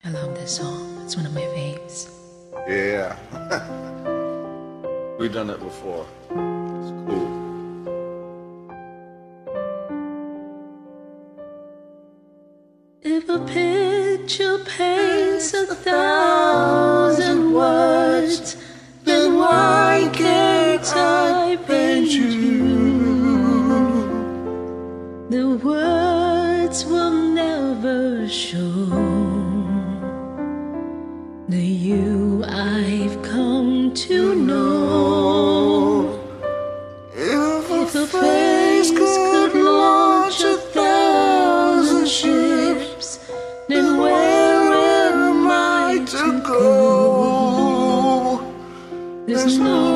I love this song. It's one of my faves. Yeah. We've done it before. It's cool. If a picture paints 1,000 words, then why can't I paint you? The words will never show the you I've come to know. If a face could launch 1,000 ships, then where am I to go? There's no